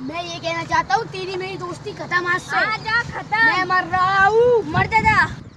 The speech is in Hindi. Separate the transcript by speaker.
Speaker 1: मैं ये कहना चाहता हूँ तेरी मेरी दोस्ती खत्म आज से।
Speaker 2: आजा खत्म।
Speaker 1: मैं मर रहा हूँ, मर जा।